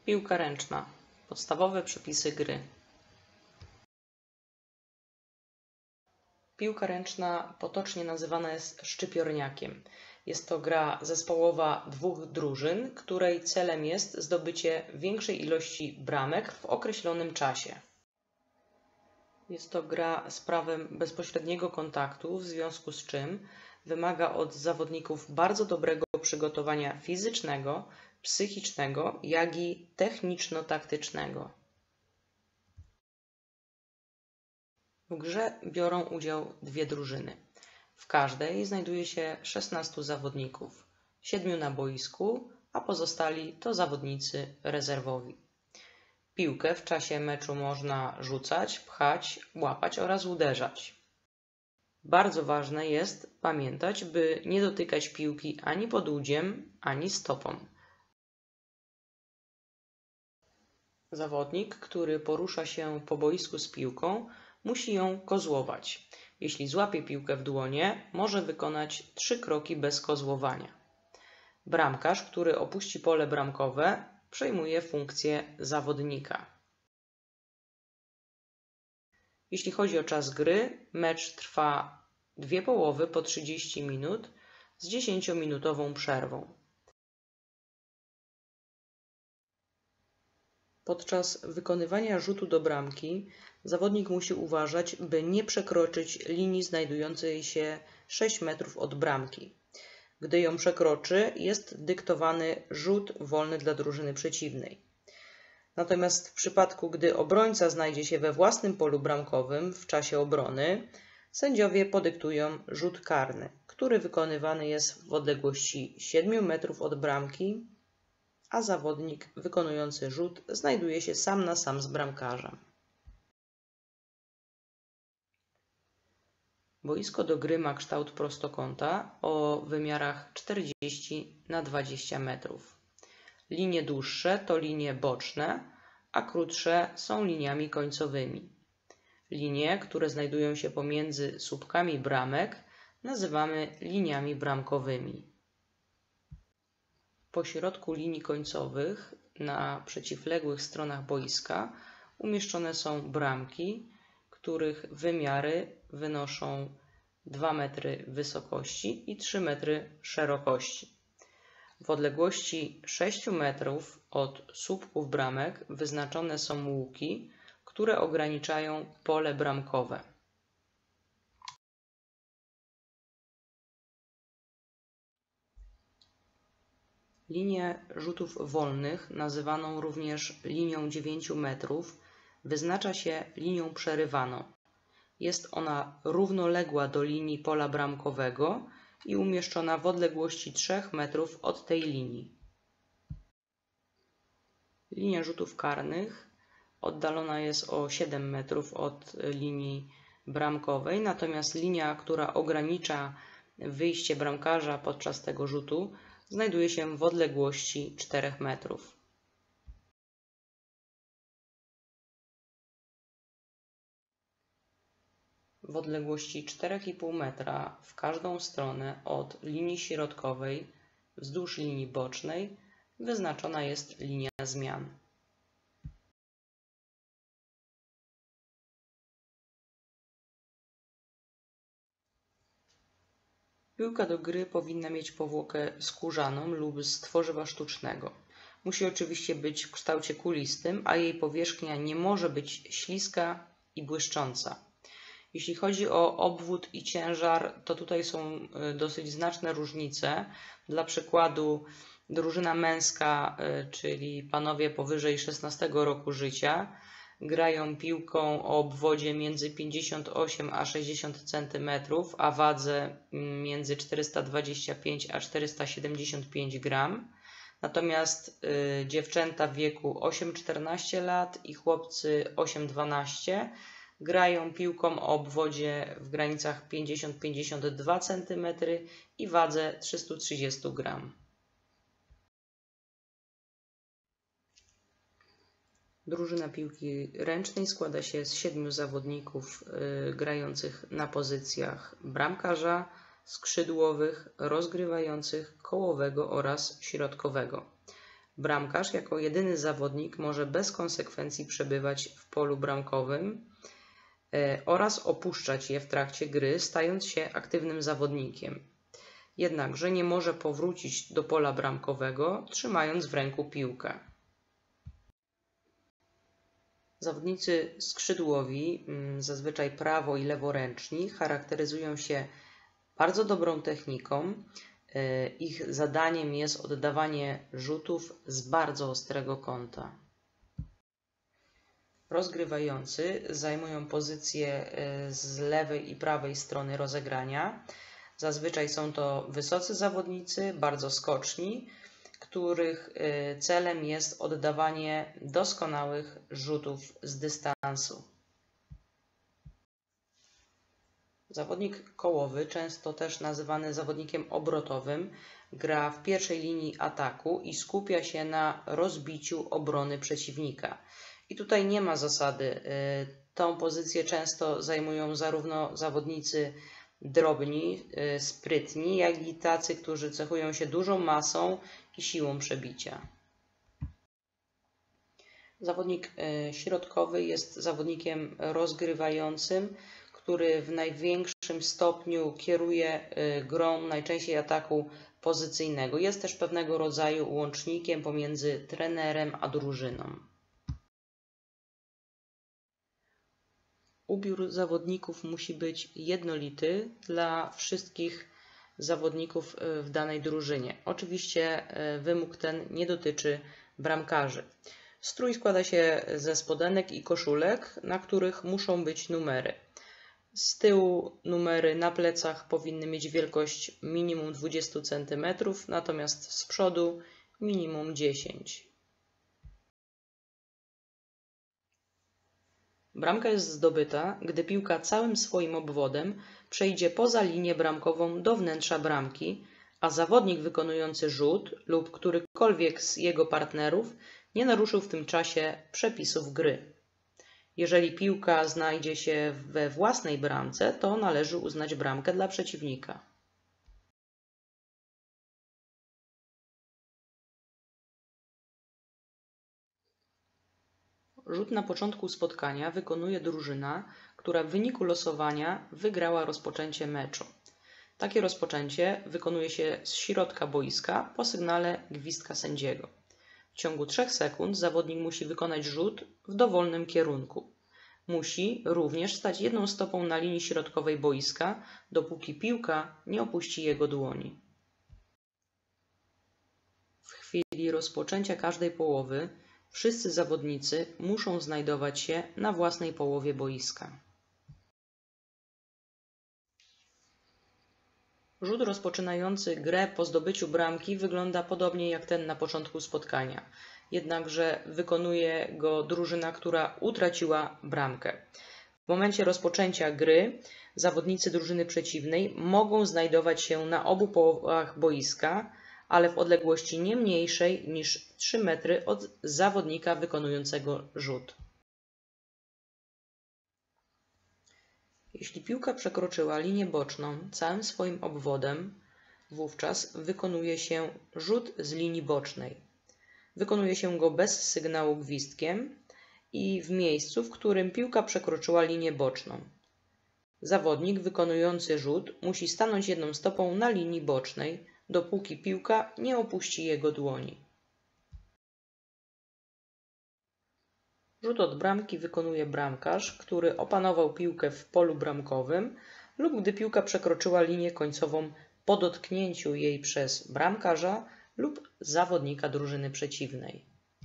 Piłka ręczna. Podstawowe przepisy gry. Piłka ręczna potocznie nazywana jest szczypiorniakiem. Jest to gra zespołowa dwóch drużyn, której celem jest zdobycie większej ilości bramek w określonym czasie. Jest to gra z prawem bezpośredniego kontaktu, w związku z czym wymaga od zawodników bardzo dobrego przygotowania fizycznego, psychicznego, jak i techniczno-taktycznego. W grze biorą udział dwie drużyny. W każdej znajduje się 16 zawodników, 7 na boisku, a pozostali to zawodnicy rezerwowi. Piłkę w czasie meczu można rzucać, pchać, łapać oraz uderzać. Bardzo ważne jest pamiętać, by nie dotykać piłki ani pod udziem, ani stopą. Zawodnik, który porusza się po boisku z piłką, musi ją kozłować. Jeśli złapie piłkę w dłonie, może wykonać 3 kroki bez kozłowania. Bramkarz, który opuści pole bramkowe, przejmuje funkcję zawodnika. Jeśli chodzi o czas gry, mecz trwa 2 połowy po 30 minut z 10-minutową przerwą. Podczas wykonywania rzutu do bramki zawodnik musi uważać, by nie przekroczyć linii znajdującej się 6 metrów od bramki. Gdy ją przekroczy, jest dyktowany rzut wolny dla drużyny przeciwnej. Natomiast w przypadku, gdy obrońca znajdzie się we własnym polu bramkowym w czasie obrony, sędziowie podyktują rzut karny, który wykonywany jest w odległości 7 metrów od bramki, a zawodnik wykonujący rzut znajduje się sam na sam z bramkarzem. Boisko do gry ma kształt prostokąta o wymiarach 40 na 20 metrów. Linie dłuższe to linie boczne, a krótsze są liniami końcowymi. Linie, które znajdują się pomiędzy słupkami bramek, nazywamy liniami bramkowymi. Po środku linii końcowych, na przeciwległych stronach boiska, umieszczone są bramki, których wymiary wynoszą 2 metry wysokości i 3 metry szerokości. W odległości 6 metrów od słupków bramek wyznaczone są łuki, które ograniczają pole bramkowe. Linię rzutów wolnych, nazywaną również linią 9 metrów, wyznacza się linią przerywaną. Jest ona równoległa do linii pola bramkowego i umieszczona w odległości 3 metrów od tej linii. Linia rzutów karnych oddalona jest o 7 metrów od linii bramkowej, natomiast linia, która ogranicza wyjście bramkarza podczas tego rzutu, znajduje się w odległości 4 metrów. W odległości 4,5 metra w każdą stronę od linii środkowej wzdłuż linii bocznej wyznaczona jest linia zmian. Piłka do gry powinna mieć powłokę skórzaną lub z tworzywa sztucznego. Musi oczywiście być w kształcie kulistym, a jej powierzchnia nie może być śliska i błyszcząca. Jeśli chodzi o obwód i ciężar, to tutaj są dosyć znaczne różnice. Dla przykładu drużyna męska, czyli panowie powyżej 16 roku życia, grają piłką o obwodzie między 58 a 60 cm, a wadze między 425 a 475 g. Natomiast dziewczęta w wieku 8-14 lat i chłopcy 8-12 grają piłką o obwodzie w granicach 50-52 cm i wadze 330 g. Drużyna piłki ręcznej składa się z 7 zawodników grających na pozycjach bramkarza, skrzydłowych, rozgrywających, kołowego oraz środkowego. Bramkarz jako jedyny zawodnik może bez konsekwencji przebywać w polu bramkowym oraz opuszczać je w trakcie gry, stając się aktywnym zawodnikiem. Jednakże nie może powrócić do pola bramkowego, trzymając w ręku piłkę. Zawodnicy skrzydłowi, zazwyczaj prawo- i leworęczni, charakteryzują się bardzo dobrą techniką. Ich zadaniem jest oddawanie rzutów z bardzo ostrego kąta. Rozgrywający zajmują pozycje z lewej i prawej strony rozegrania. Zazwyczaj są to wysocy zawodnicy, bardzo skoczni, których celem jest oddawanie doskonałych rzutów z dystansu. Zawodnik kołowy, często też nazywany zawodnikiem obrotowym, gra w pierwszej linii ataku i skupia się na rozbiciu obrony przeciwnika. I tutaj nie ma zasady. Tą pozycję często zajmują zarówno zawodnicy drobni, sprytni, jak i tacy, którzy cechują się dużą masą i siłą przebicia. Zawodnik środkowy jest zawodnikiem rozgrywającym, który w największym stopniu kieruje grą najczęściej ataku pozycyjnego. Jest też pewnego rodzaju łącznikiem pomiędzy trenerem a drużyną. Ubiór zawodników musi być jednolity dla wszystkich zawodników w danej drużynie. Oczywiście wymóg ten nie dotyczy bramkarzy. Strój składa się ze spodenek i koszulek, na których muszą być numery. Z tyłu numery na plecach powinny mieć wielkość minimum 20 cm, natomiast z przodu minimum 10. Bramka jest zdobyta, gdy piłka całym swoim obwodem przejdzie poza linię bramkową do wnętrza bramki, a zawodnik wykonujący rzut lub którykolwiek z jego partnerów nie naruszył w tym czasie przepisów gry. Jeżeli piłka znajdzie się we własnej bramce, to należy uznać bramkę dla przeciwnika. Rzut na początku spotkania wykonuje drużyna, która w wyniku losowania wygrała rozpoczęcie meczu. Takie rozpoczęcie wykonuje się z środka boiska po sygnale gwizdka sędziego. W ciągu 3 sekund zawodnik musi wykonać rzut w dowolnym kierunku. Musi również stać jedną stopą na linii środkowej boiska, dopóki piłka nie opuści jego dłoni. W chwili rozpoczęcia każdej połowy wszyscy zawodnicy muszą znajdować się na własnej połowie boiska. Rzut rozpoczynający grę po zdobyciu bramki wygląda podobnie jak ten na początku spotkania. Jednakże wykonuje go drużyna, która utraciła bramkę. W momencie rozpoczęcia gry zawodnicy drużyny przeciwnej mogą znajdować się na obu połowach boiska, ale w odległości nie mniejszej niż 3 metry od zawodnika wykonującego rzut. Jeśli piłka przekroczyła linię boczną całym swoim obwodem, wówczas wykonuje się rzut z linii bocznej. Wykonuje się go bez sygnału gwizdkiem i w miejscu, w którym piłka przekroczyła linię boczną. Zawodnik wykonujący rzut musi stanąć jedną stopą na linii bocznej, dopóki piłka nie opuści jego dłoni. Rzut od bramki wykonuje bramkarz, który opanował piłkę w polu bramkowym lub gdy piłka przekroczyła linię końcową po dotknięciu jej przez bramkarza lub zawodnika drużyny przeciwnej.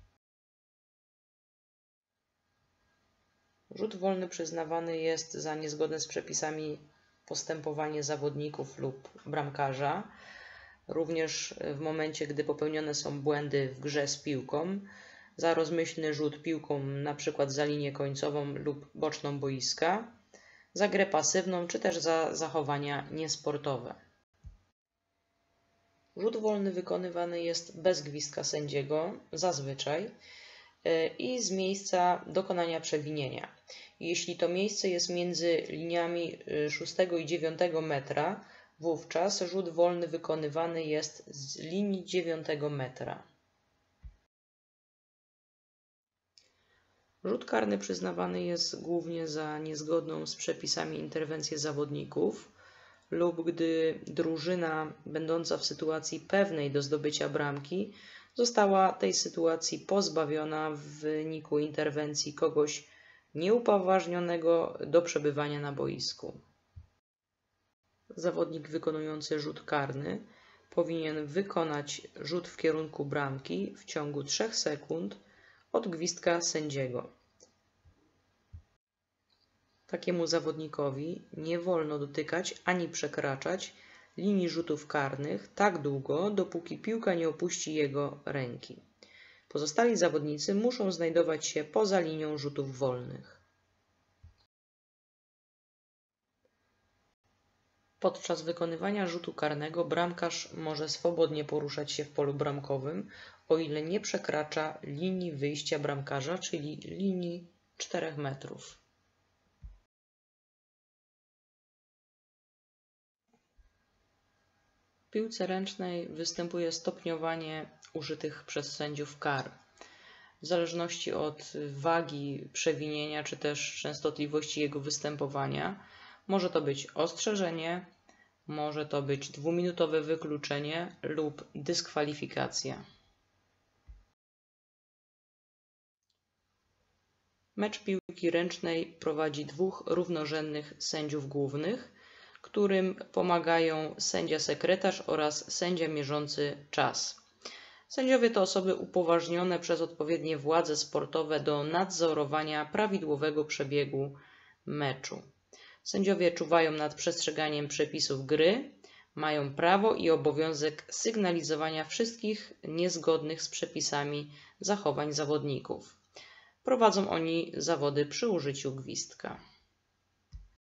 Rzut wolny przyznawany jest za niezgodne z przepisami postępowanie zawodników lub bramkarza, również w momencie, gdy popełnione są błędy w grze z piłką, za rozmyślny rzut piłką np. za linię końcową lub boczną boiska, za grę pasywną czy też za zachowania niesportowe. Rzut wolny wykonywany jest bez gwizdka sędziego, zazwyczaj, i z miejsca dokonania przewinienia. Jeśli to miejsce jest między liniami 6 i 9 metra, wówczas rzut wolny wykonywany jest z linii 9 metra. Rzut karny przyznawany jest głównie za niezgodną z przepisami interwencję zawodników lub gdy drużyna będąca w sytuacji pewnej do zdobycia bramki została tej sytuacji pozbawiona w wyniku interwencji kogoś nieupoważnionego do przebywania na boisku. Zawodnik wykonujący rzut karny powinien wykonać rzut w kierunku bramki w ciągu 3 sekund od gwizdka sędziego. Takiemu zawodnikowi nie wolno dotykać ani przekraczać linii rzutów karnych tak długo, dopóki piłka nie opuści jego ręki. Pozostali zawodnicy muszą znajdować się poza linią rzutów wolnych. Podczas wykonywania rzutu karnego bramkarz może swobodnie poruszać się w polu bramkowym, o ile nie przekracza linii wyjścia bramkarza, czyli linii 4 metrów. W piłce ręcznej występuje stopniowanie użytych przez sędziów kar. W zależności od wagi przewinienia czy też częstotliwości jego występowania może to być ostrzeżenie, może to być 2-minutowe wykluczenie lub dyskwalifikacja. Mecz piłki ręcznej prowadzi 2 równorzędnych sędziów głównych, którym pomagają sędzia sekretarz oraz sędzia mierzący czas. Sędziowie to osoby upoważnione przez odpowiednie władze sportowe do nadzorowania prawidłowego przebiegu meczu. Sędziowie czuwają nad przestrzeganiem przepisów gry, mają prawo i obowiązek sygnalizowania wszystkich niezgodnych z przepisami zachowań zawodników. Prowadzą oni zawody przy użyciu gwizdka.